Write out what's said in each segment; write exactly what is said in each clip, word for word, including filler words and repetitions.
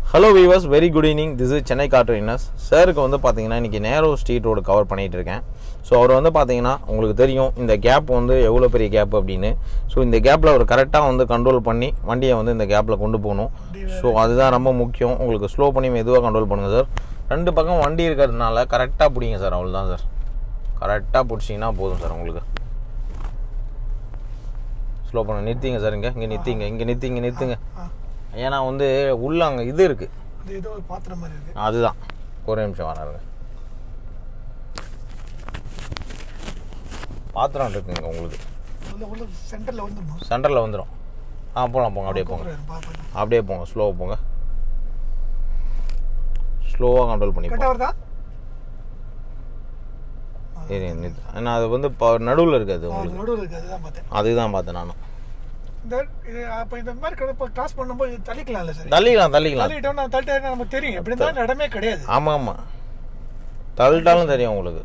Hello viewers, very good evening. This is Chennai Car Trainers. சாருக்கு வந்து பார்த்தீங்கன்னா இன்றைக்கி நேரோ ஸ்ட்ரீட் ரோடு கவர் பண்ணிகிட்டு இருக்கேன். ஸோ அவர் வந்து பார்த்தீங்கன்னா உங்களுக்கு தெரியும் இந்த கேப் வந்து எவ்வளோ பெரிய கேப் அப்படின்னு. ஸோ இந்த கேப்பில் அவர் கரெக்டாக வந்து கண்ட்ரோல் பண்ணி வண்டியை வந்து இந்த கேப்பில் கொண்டு போகணும். ஸோ அதுதான் ரொம்ப முக்கியம். உங்களுக்கு ஸ்லோ பண்ணி மெதுவாக கண்ட்ரோல் பண்ணுங்கள் சார். ரெண்டு பக்கம் வண்டி இருக்கிறதுனால கரெக்டாக பிடிங்க சார். அவ்வளோதான் சார். கரெக்டாக பிடிச்சிங்கன்னா போதும் சார். உங்களுக்கு ஸ்லோ பண்ண நிறுத்திங்க சார். இங்கே இங்கே நிறுத்திங்க இங்கே நிறுத்திங்க நிறுத்துங்க ஏன்னா வந்து உள்ள அங்கே இது இருக்குது, அதுதான். ஒரு நிமிஷம் வராருங்க. பாத்திரம் இருக்குங்க உங்களுக்கு சென்டரில் வந்துடும். ஆ போகலாம் போங்க. அப்படியே போங்க அப்படியே போங்க ஸ்லோவாக போங்க. ஸ்லோவாக கண்ட்ரோல் பண்ணி போங்க. ஏன்னா அது வந்து இப்போ நடுவில் இருக்காது உங்களுக்கு. அதுதான் பார்த்தேன் நானும். தள்ளிக்கலாம் தள்ளிக்கலாம் ஆமாம் ஆமாம் தள்ளிட்டாலும் தெரியும் உங்களுக்கு.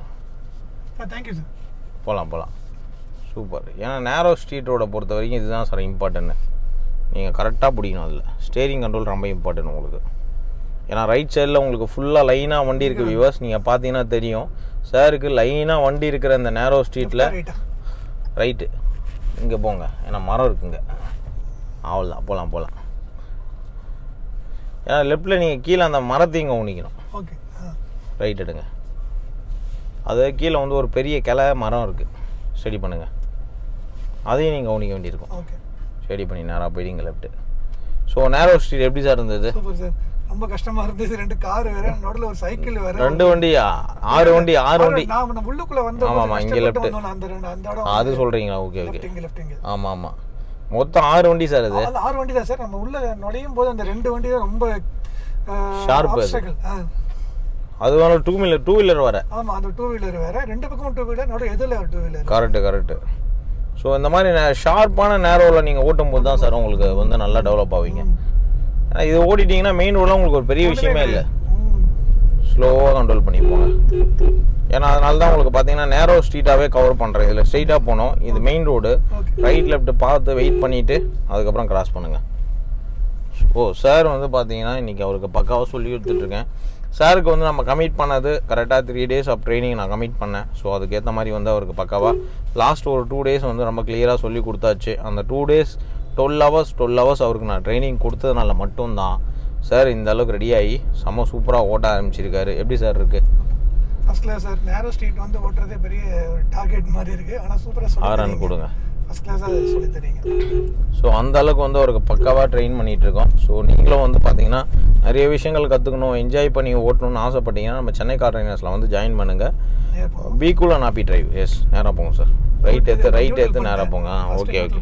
போகலாம் போகலாம் சூப்பர். ஏன்னா நேரோ ஸ்ட்ரீட் ரோடை பொறுத்த வரைக்கும் இதுதான் சார் இம்பார்ட்டன்ட். நீங்கள் கரெக்டாக பிடிக்கணும். அதில் ஸ்டேரிங் கண்ட்ரோல் ரொம்ப இம்பார்ட்டன்ட் உங்களுக்கு. ஏன்னா ரைட் சைடில் உங்களுக்கு ஃபுல்லாக லைனாக வண்டி இருக்குது வியூவர்ஸ். நீங்கள் பார்த்தீங்கன்னா தெரியும் சாருக்கு லைனாக வண்டி இருக்கிற இந்த நேரோ ஸ்ட்ரீட்டில் ரைட்டு இங்கே போங்க. ஏன்னா மரம் இருக்குங்க. அவ்வளோதான் போகலாம் போகலாம். ஏன்னா லெஃப்டில் நீங்கள் கீழே அந்த மரத்தையும் கவனிக்கணும். ஓகே ரைட் எடுங்க. அது கீழே வந்து ஒரு பெரிய கிளை மரம் இருக்குது. ஸ்டடி பண்ணுங்கள். அதையும் நீங்கள் கவனிக்க வேண்டியிருக்கும். ஓகே ஸ்டடி பண்ணி நேராக போயிடுங்க லெஃப்ட்டு. ஸோ நேரோ ஸ்ட்ரீட் எப்படி சார் இருந்தது? ரொம்ப கஷ்டமா இருந்துச்சு. ரெண்டு கார் வேற, நடுவுல ஒரு சைக்கிள் வேற. ரெண்டு வண்டியா? ஆறு வண்டி ஆறு வண்டி நாம நம்ம உள்ளுக்குள்ள வந்து ஆமா ஆமா இங்க லெஃப்ட் அந்த ரெண்டு அந்த இடம் அது சொல்றீங்களா? ஓகே ஓகே இங்க லெஃப்ட் இங்க. ஆமா ஆமா மொத்தம் ஆறு வண்டி சார். அது ஆறு வண்டி தான் சார். நம்ம உள்ள நுழையும் போது அந்த ரெண்டு வண்டி தான் ரொம்ப ஷார்ப். அது வேற டூ வீலர் டூ வீலர் வர. ஆமா அந்த டூ வீலர் வேற. ரெண்டு பக்கமும் டூ வீலர், நடு எதுல two wheeler. Correct correct. So இந்த மாதிரி ஷார்ப்பான நேரோவில் நீங்கள் ஓட்டும் போது தான் சார் உங்களுக்கு வந்து நல்லா டெவலப் ஆவீங்க. ஏன்னா இது ஓடிட்டிங்கன்னா மெயின் ரோடில் உங்களுக்கு ஒரு பெரிய விஷயமே இல்லை. ஸ்லோவாக கண்ட்ரோல் பண்ணி போங்க. ஏன்னா அதனால தான் உங்களுக்கு பார்த்தீங்கன்னா நேரோ ஸ்ட்ரீட்டாகவே கவர் பண்ணுறேன். இதில் ஸ்ட்ரெயிட்டாக போனோம். இது மெயின் ரோடு. ரைட் லெஃப்ட் பார்த்து வெயிட் பண்ணிவிட்டு அதுக்கப்புறம் கிராஸ் பண்ணுங்கள். ஓ சார் வந்து பார்த்தீங்கன்னா இன்றைக்கி அவருக்கு பக்காவாக சொல்லி கொடுத்துட்ருக்கேன். சாருக்கு வந்து நம்ம கமிட் பண்ணது கரெக்டாக த்ரீ டேஸ் ஆஃப் ட்ரைனிங் நான் கமிட் பண்ணேன். ஸோ அதுக்கேற்ற மாதிரி வந்து அவருக்கு பக்காவாக லாஸ்ட் ஒரு டூ டேஸ் வந்து ரொம்ப கிளியராக சொல்லி கொடுத்தாச்சு. அந்த two days twelve hours twelve hours அவருக்கு நான் ட்ரைனிங் கொடுத்ததுனால மட்டும்தான் சார் இந்த அளவுக்கு ரெடி ஆகி செம்ம சூப்பராக ஓட்ட ஆரம்பிச்சிருக்காரு. எப்படி சார் இருக்குது? First class sir. Narrow street வந்து ஓட்டுறதே பெரிய ஒரு டார்கெட் மாதிரி இருக்குது. ஆனால் சூப்பராக சொல்லி ஆரன் கொடுங்க. ஃபர்ஸ்ட் கிளாஸாக சொல்லி தரீங்க. ஸோ அந்த அளவுக்கு வந்து அவருக்கு பக்காவாக ட்ரெயின் பண்ணிகிட்டு இருக்கோம். ஸோ நீங்களும் வந்து பார்த்தீங்கன்னா நிறைய விஷயங்கள் கற்றுக்கணும், என்ஜாய் பண்ணி ஓட்டணும்னு ஆசைப்பட்டீங்கன்னா நம்ம சென்னை கார் ட்ரைனர்ஸில் வந்து ஜாயின் பண்ணுங்கள். பீக்குள்ள நாப்பி டிரைவ். எஸ் நேராக போங்க சார். ரைட் எடுத்து ரைட் எடுத்து நேராக போங்க. ஓகே ஓகே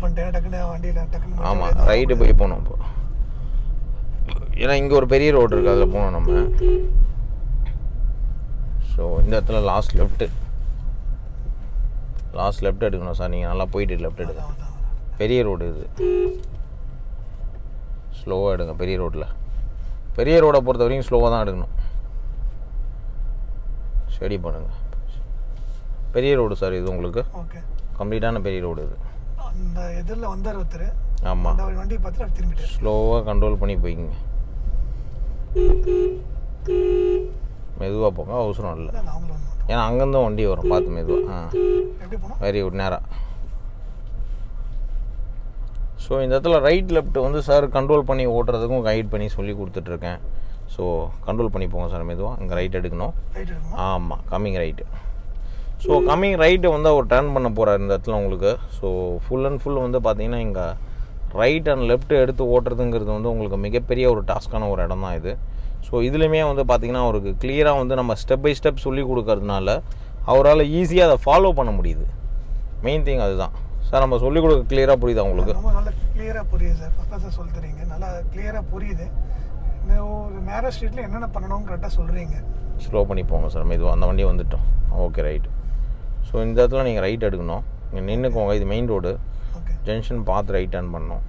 ஆமாம் ரைட்டு போய் போகணும். இப்போ ஏன்னா இங்கே ஒரு பெரிய ரோடு இருக்குது, அதில் போகணும் நம்ம. ஸோ இந்த இடத்துல லாஸ்ட் லெஃப்ட்டு லாஸ்ட் லெஃப்ட் எடுக்கணும் சார். நீங்கள் நல்லா போயிட்டு லெஃப்ட் எடுங்க. பெரிய ரோடு இது. ஸ்லோவாக எடுங்க. பெரிய ரோட்டில் பெரிய ரோடை பொறுத்த வரைக்கும் ஸ்லோவாக தான் எடுக்கணும். ஸ்டடி பண்ணுங்கள். பெரிய ரோடு சார் இது உங்களுக்கு. கம்ப்ளீட்டான பெரிய ரோடு இது. ஆமாம் ஸ்லோவாக கண்ட்ரோல் பண்ணி போய்க்குங்க. மெதுவாக போங்க, அவசரம் இல்லை. ஏன்னா அங்கேருந்தும் வண்டி வரும், பார்த்து மெதுவாக. Ah very good. நேராக. ஸோ இந்த இடத்துல ரைட் லெஃப்ட் வந்து சார் கண்ட்ரோல் பண்ணி ஓட்டுறதுக்கும் கைட் பண்ணி சொல்லி கொடுத்துட்ருக்கேன். ஸோ கண்ட்ரோல் பண்ணி போங்க சார் மெதுவாக. இங்கே ரைட் எடுக்கணும். ஆமாம் coming right. So coming right வந்து அவர் டர்ன் பண்ண போகிறார் இந்த இடத்துல உங்களுக்கு. ஸோ ஃபுல் அண்ட் ஃபுல் வந்து பார்த்தீங்கன்னா இங்கே ரைட் அண்ட் லெஃப்ட் எடுத்து ஓட்டுறதுங்கிறது வந்து உங்களுக்கு மிகப்பெரிய ஒரு டாஸ்க்கான ஒரு இடம் தான் இது. ஸோ இதுலேயுமே வந்து பார்த்திங்கன்னா அவருக்கு கிளியராக வந்து நம்ம ஸ்டெப் பை ஸ்டெப் சொல்லி கொடுக்கறதுனால அவரால் ஈஸியாக அதை ஃபாலோ பண்ண முடியுது. மெயின் திங் அதுதான் சார். நம்ம சொல்லிக் கொடுக்க கிளியராக புரியுதா உங்களுக்கு? நல்லா கிளியராக புரியுது சார். ஃபஸ்ட்டாக சார் சொல்லி தரீங்க, நல்லா கிளியராக புரியுது. இந்த ஒரு நேரோ ஸ்ட்ரீட்டில் என்னென்ன பண்ணணும்னு கரெக்டாக சொல்கிறீங்க. ஸ்லோ பண்ணி போங்க சார் மெதுவாக. அந்த வண்டி வந்துட்டோம். Okay right. ஸோ இந்த இடத்துல நீங்கள் ரைட் எடுக்கணும். இங்கே நின்றுக்கோங்க. இது மெயின் ரோடு. ஜங்ஷன் பார்த்து ரைட் டர்ன் பண்ணணும்.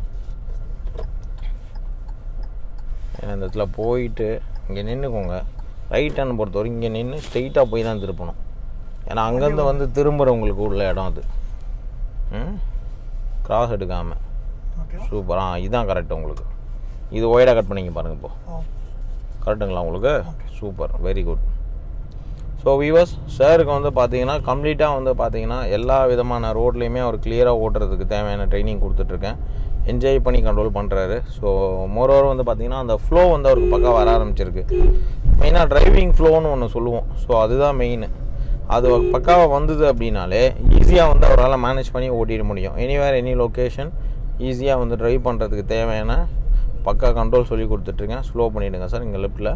ஏன்னா இந்த இடத்துல போயிட்டு இங்கே நின்றுக்கோங்க. ரைட் டர்ன் பொறுத்த வரைக்கும் இங்கே நின்று ஸ்ட்ரெயிட்டாக போய் தான் திருப்பணும். ஏன்னா அங்கேருந்து வந்து திரும்புகிறவங்களுக்கு உள்ள இடம் அது. ம் கிராஸ் எடுக்காமல். சூப்பர். ஆ இதுதான் கரெக்ட் உங்களுக்கு. இது ஒய்டாக கட் பண்ணிங்க பாருங்கள். இப்போது கரெக்டுங்களா உங்களுக்கு? Super, very good. So viewers, சாருக்கு வந்து பார்த்தீங்கன்னா கம்ப்ளீட்டாக வந்து பார்த்தீங்கன்னா எல்லா விதமான ரோட்லேயுமே அவர் கிளியராக ஓட்டுறதுக்கு தேவையான ட்ரைனிங் கொடுத்துட்ருக்கேன். என்ஜாய் பண்ணி கண்ட்ரோல் பண்ணுறாரு. ஸோ மோரோவர் வந்து பார்த்தீங்கன்னா அந்த ஃப்ளோ வந்து அவருக்கு பக்கம் வர ஆரம்பிச்சிருக்கு. மெயினாக டிரைவிங் ஃப்ளோன்னு ஒன்று சொல்லுவோம். ஸோ அதுதான் மெயின். அது பக்காவாக வந்தது அப்படின்னாலே ஈஸியாக வந்து அவரால் மேனேஜ் பண்ணி ஓட்டிட முடியும். எனிவேர் எனி லொக்கேஷன் ஈஸியாக வந்து ட்ரைவ் பண்ணுறதுக்கு தேவையான பக்கா கண்ட்ரோல் சொல்லி கொடுத்துட்ருக்கேன். ஸ்லோ பண்ணிவிடுங்க சார் இங்கே லெஃப்ட்டில்.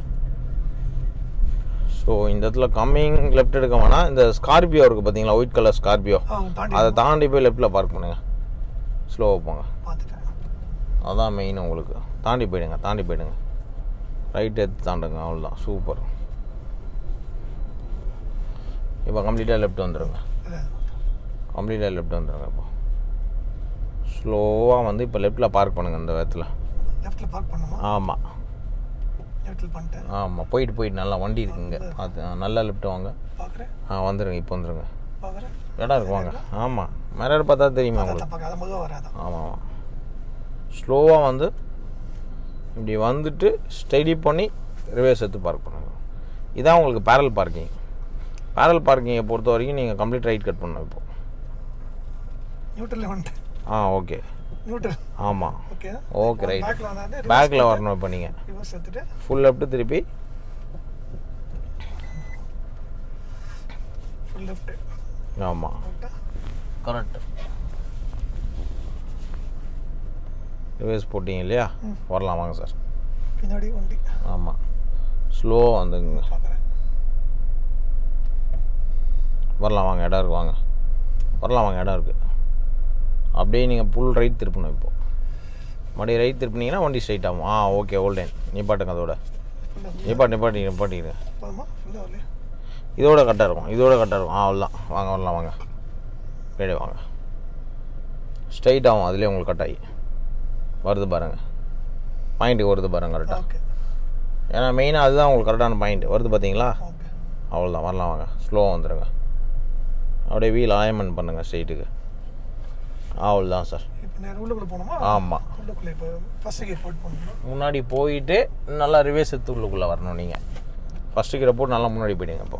ஸோ இந்த இடத்துல கம்மிங் லெஃப்ட் எடுக்க வேணாம். இந்த ஸ்கார்பியோ இருக்குது பார்த்தீங்களா, ஒயிட் கலர் ஸ்கார்பியோ, அதை தாண்டி போய் லெஃப்ட்டில் பார்க் பண்ணுங்கள். ஸ்லோவாக போங்க, அதான் மெயின். உங்களுக்கு தாண்டி போயிடுங்க, தாண்டி போயிடுங்க, ரைட் எடுத்து தாண்டுங்க, அவ்வளோதான். சூப்பர். இப்போ கம்ப்ளீட்டாக லெஃப்ட் வந்துடுங்க, கம்ப்ளீட்டாக லெஃப்ட் வந்துடுங்க. இப்போ ஸ்லோவாக வந்து இப்போ லெஃப்ட்டில் பார்க் பண்ணுங்கள். இந்த இடத்துல லெஃப்ட்டில் பார்க் பண்ணுமா? ஆமாம், லெஃப்ட்டில் பண்ணிட்டேன். ஆமாம், போயிட்டு போயிட்டு நல்லா வண்டி இருக்குங்க, பார்த்து நல்லா லெஃப்ட் வாங்க. பார்க்குறேன். ஆ வந்துடுங்க, இப்போ வந்துடுங்க. பார்க்குறேன், இடம் இருக்கு வாங்க. ஆமாம், மிரர் பார்த்தா தெரியுமா உங்களுக்கு? ஆமாம் ஆமாம். ஸ்லோவாக வந்து இப்படி வந்துட்டு ஸ்டடி பண்ணி ரிவர்ஸ் எடுத்து பார்க் பண்ணுங்க. இதான் உங்களுக்கு பேரல் பார்க்கிங். பேரல் பார்க்கிங்கை பொறுத்த வரைக்கும் நீங்கள் கம்ப்ளீட் ரைட் கட் பண்ணணும். இப்போ நியூட்ரல் வந்துட்டு. Ah okay, neutral. ஆமாம் ஓகே ஓகே ரைட். பேக்கில் வரணும். இப்போ நீங்கள் ரிவர்ஸ் எடுத்துட்டு ஃபுல் லெஃப்ட் திருப்பி ஃபுல் லெஃப்ட். ஆமாம் கரெக்ட். ரிவர்ஸ் போட்டிங்க இல்லையா? வரலாம் வாங்க சார். பின்னாடி வண்டி. ஆமாம், ஸ்லோவாக வந்துங்க. பார்க்குறேன். வரலாம் வாங்க, இடம் இருக்குது வாங்க. வரலாம் வாங்க, இடம் இருக்குது. அப்படியே நீங்கள் ஃபுல் ரைட் திருப்பணும். இப்போது மறுபடியும் ரைட் திருப்பினீங்கன்னா வண்டி ஸ்ட்ரைட் ஆகும். ஆ ஓகே, ஓல்டேன் நிப்பாட்டுங்க. அதோட நிப்பாட்டு நிப்பாட்டி நிப்பாட்டிங்க. இதோட கரெக்டாக இருக்கும், இதோட கரெக்டாக இருக்கும். ஆ அவ்வளோதான். வாங்க வரலாம் வாங்க, ரெடி வாங்க. ஸ்ட்ரைட் ஆகும், அதுலேயே உங்களுக்கு கட் ஆகி வருது பாருங்கள். பாயிண்ட்டுக்கு வருது பாருங்கள் கரெக்டாக. ஏன்னா மெயினாக அதுதான் உங்களுக்கு கரெக்டான பாயிண்ட் வருது பார்த்தீங்களா? அவ்வளோதான். வரலாம் வாங்க, ஸ்லோவாக வந்துடுங்க. அப்படியே வீல் அலைன்மெண்ட் பண்ணுங்கள் ஸ்ட்ரைட்டுக்கு. அவ்வளோதான் சார். ஆமாம், முன்னாடி போயிட்டு நல்லா ரிவர்ஸ் எடுத்து உள்ளுக்குள்ளே வரணும். நீங்கள் ஃபஸ்ட்டு கீரை போட்டு நல்லா முன்னாடி போயிடுங்க. இப்போ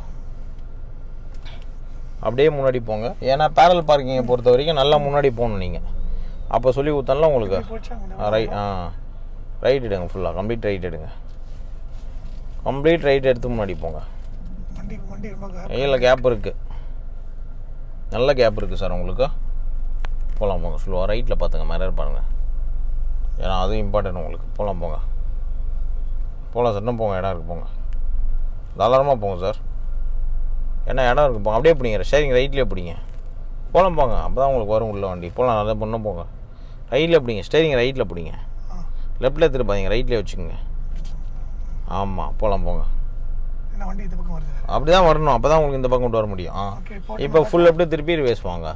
அப்படியே முன்னாடி போங்க. ஏன்னா பேரல் பார்க்கிங்கை பொறுத்த வரைக்கும் நல்லா முன்னாடி போகணும். நீங்கள் அப்போ சொல்லி கொடுத்தாலும் உங்களுக்கு ரைட். ஆ ரைட் எடுங்க, ஃபுல்லாக கம்ப்ளீட் ரைட் எடுங்க. கம்ப்ளீட் ரைட் எடுத்து முன்னாடி போங்க. இல்லை கேப் இருக்குது, நல்ல கேப் இருக்குது சார் உங்களுக்கு. போகலாம் போங்க, ஸ்லோவாக ரைட்டில் பார்த்துங்க, மிரர் பாருங்கள். ஏன்னா அதுவும் இம்பார்ட்டன்ட் உங்களுக்கு. போகலாம் போங்க, போகலாம் சார். இன்னும் போங்க, இடம் இருக்குது போங்க, தாராளமாக போங்க சார். ஏன்னா இடம் இருக்குது போங்க. அப்படியே பிடிங்க, ஷேரிங் ரைட்லேயே பிடிங்க. போகலாம் போங்க, அப்போ தான் உங்களுக்கு வரும் உள்ள வண்டி. போகலாம், நல்லா பண்ண போங்க. ரைட்டில் பிடிங்க, ஸ்டேரிங் ரைட்டில் பிடிங்க. லெஃப்ட்டில் திருப்பாதீங்க, ரைட்லேயே வச்சுக்கோங்க. ஆமாம், போகலாம் போங்க. அப்படி தான் வரணும், அப்போ தான் உங்களுக்கு இந்த பக்கம் கொண்டு வர முடியும். ஆ இப்போ ஃபுல் லெஃப்ட்டு திருப்பி ரிவர்ஸ் வாங்க.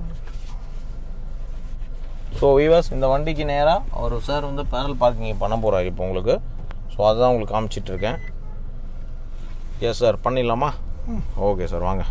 ஸோ வீவர்ஸ், இந்த வண்டிக்கு நேராக அவர் சார் வந்து பேரல் பார்க்கிங் பண்ண போகிறார் இப்போ உங்களுக்கு. ஸோ அதுதான் உங்களுக்கு காமிச்சிட்ருக்கேன். எஸ் சார், பண்ணிடலாமா? ஓகே சார், வாங்க.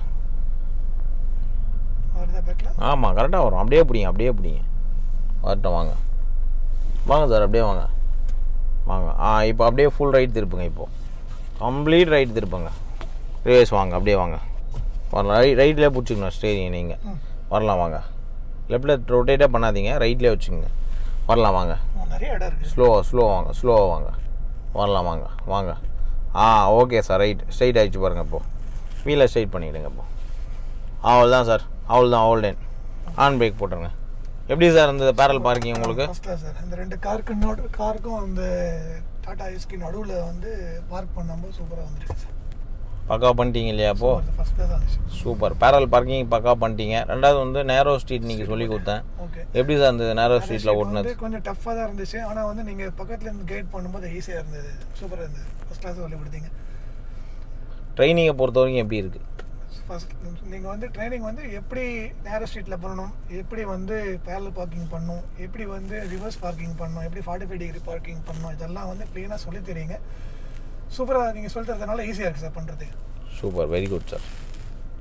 ஆமாம் கரெக்டாக வரும். அப்படியே பிடிங்க, அப்படியே பிடிங்க, வரட்டும். வாங்க வாங்க சார், அப்படியே வாங்க வாங்க. ஆ இப்போ அப்படியே ஃபுல் ரைட் திருப்புங்க. இப்போது கம்ப்ளீட் ரைட் திருப்புங்க. ரிவர்ஸ் வாங்க, அப்படியே வாங்க. வரலாம், ரை ரைட்லேயே பிடிச்சிக்கணும் ஸ்டேரிங் நீங்கள். வரலாம் வாங்க. லெஃப்ட்டில் ரொட்டேட்டே பண்ணாதீங்க, ரைட்லேயே வச்சுக்கோங்க. வரலாம் வாங்க. ஸ்லோவாக ஸ்லோவாக வாங்க, ஸ்லோவாக வாங்க. வரலாம் வாங்க வாங்க. Ah okay sir, right straight ஆகிடுச்சு பாருங்கள். இப்போது வீலை ஸ்ட்ரைட் பண்ணிவிடுங்க. இப்போது அவ்வளோதான் சார், அவ்வளோதான். ஓல்டேன் ஆன் பிரேக் போட்டுருங்க. எப்படி சார் இந்த பேரல் பார்க்கிங் உங்களுக்கு? சார் இந்த ரெண்டு காருக்கு நோட் காருக்கும் அந்த டாடா ஏஸ்க்கு நடுவில் வந்து பார்க் பண்ணும்போது சூப்பராக வந்துருக்கு சார். பக்கா பண்ணிட்டீங்க இல்லையா? அப்போது சூப்பர். பேரல் பார்க்கிங் பக்கா பண்ணிட்டீங்க. ரெண்டாவது வந்து நேரோ ஸ்ட்ரீட் நீங்கள் சொல்லி கொடுத்தேன். எப்படி சார் அந்த நேரோ ஸ்ட்ரீட்டில் ஓட்டுனது? கொஞ்சம் டஃப்பாக தான் இருந்துச்சு. ஆனால் வந்து நீங்கள் பக்கத்தில் இருந்து கைட் பண்ணும்போது ஈஸியாக இருந்தது, சூப்பராக இருந்தது. ஃபஸ்ட் கிளாஸ் சொல்லி கொடுத்தீங்க. ட்ரைனிங்கை பொறுத்த வரைக்கும் எப்படி இருக்குது? ஃபஸ்ட் நீங்கள் வந்து ட்ரைனிங் வந்து எப்படி நேரோ ஸ்ட்ரீட்டில் பண்ணணும், எப்படி வந்து பேரல் பார்க்கிங் பண்ணணும், எப்படி வந்து ரிவர்ஸ் பார்க்கிங் பண்ணணும், எப்படி ஃபார்ட்டி ஃபைவ் டிகிரி பார்க்கிங் பண்ணணும், இதெல்லாம் வந்து க்ளீனாக சொல்லி தரீங்க. சூப்பராக நீங்கள் சொல்லி தரதுனால ஈஸியாக இருக்குது சார் பண்ணுறதுக்கு. Super, very good sir.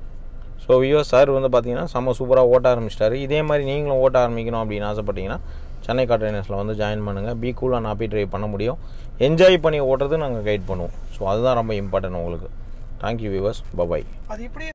So வியோ சார் வந்து பார்த்தீங்கன்னா செம்ம சூப்பராக ஓட்ட ஆரம்பிச்சிட்டாரு. இதே மாதிரி நீங்களும் ஓட்ட ஆரம்பிக்கணும் அப்படின்னு ஆசைப்பட்டீங்கன்னா சென்னை கார் ட்ரைனர்ஸில் வந்து ஜாயின் பண்ணுங்கள். பி கூலாக நாப்பி ட்ரைவ் பண்ண முடியும். என்ஜாய் பண்ணி ஓட்டுறது நாங்கள் கைட் பண்ணுவோம். ஸோ அதுதான் ரொம்ப இம்பார்ட்டன்ட் உங்களுக்கு. Thank you viewers. பபாய். அது இப்படி